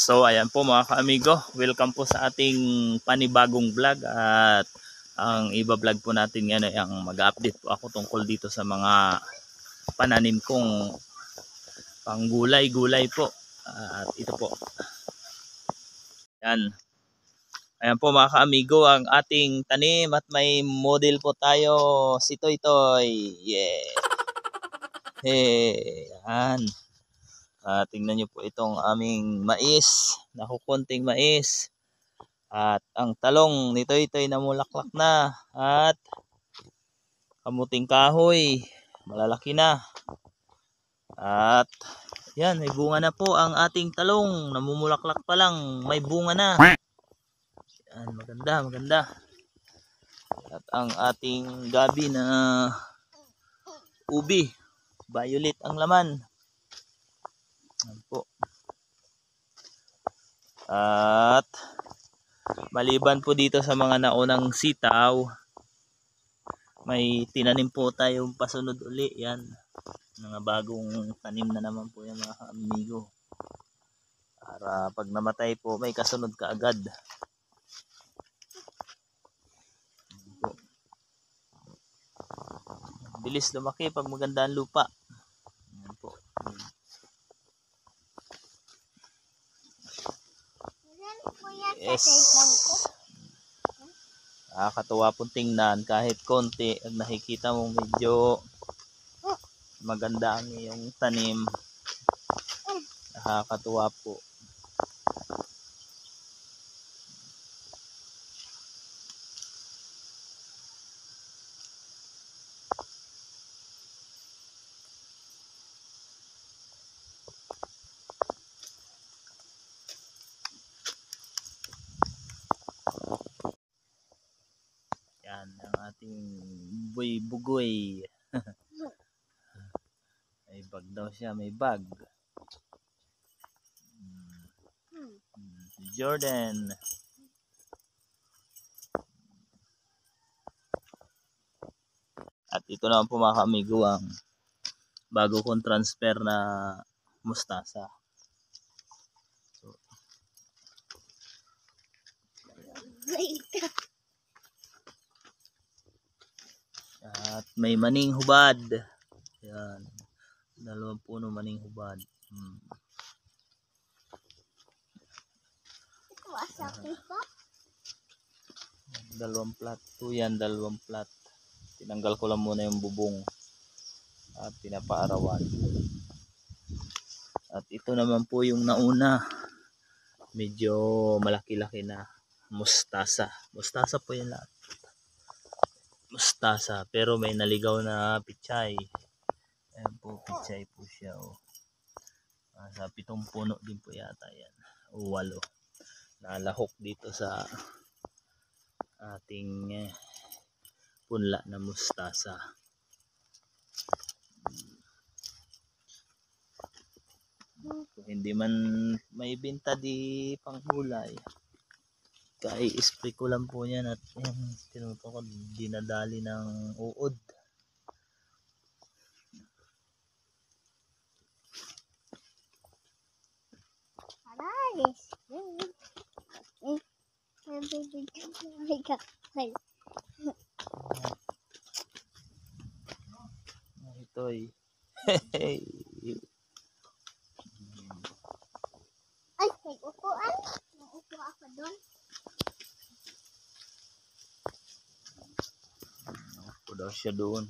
So ayan po mga kaamigo, welcome po sa ating panibagong vlog. At ang iba-vlog po natin ngayon ay ang mag-update po ako tungkol dito sa mga pananim kong panggulay-gulay po. At ito po. Yan. Ayan po mga kaamigo ang ating tanim at may model po tayo, si Toy Toy. Yeah. Hey, yan. Tingnan nyo po itong aming mais, nakukunting mais. At ang talong nito ito'y namulaklak na. At kamuting kahoy, malalaki na. At yan, may bunga na po ang ating talong. Namumulaklak pa lang, may bunga na. Yan, maganda, maganda. At ang ating gabi na ubi, violet ang laman. Yan po. At maliban po dito sa mga naunang sitaw, may tinanim po tayong pasunod uli. Yan, mga bagong tanim na naman po yan mga amigo. Para pag namatay po, may kasunod ka agad. Bilis lumaki pag maganda ang lupa. Yan po. Yes. Nakakatuwa pong tingnan kahit konti. At nakikita mo medyo maganda ang iyong tanim. Nakakatuwa po. Yan ang ating bugoy. May bag daw siya, may bag. Jordan. At ito naman po mga kaamigo ang bago kong transfer na mustasa. So, at may maning hubad. Yan. 2 puno maning hubad. Dalawang plat. Ito yan, 2 plat. Tinanggal ko lang muna yung bubong. At pinapaarawan. At ito naman po yung nauna. Medyo malaki-laki na. Mustasa. Mustasa po yan lahat. Mustasa, pero may naligaw na pichay. Ayan po, pichay po siya. Oh. Sa 7 puno din po yata yan. O 8. Nalahok dito sa ating punla na mustasa. Kung hindi man may binta di panggulay, kai-spray ko lang po yan. At yan, tinutukod, dinadali ng uod. Ito'y ay, may upuan. Naupo ako doon. Ako daw siya doon.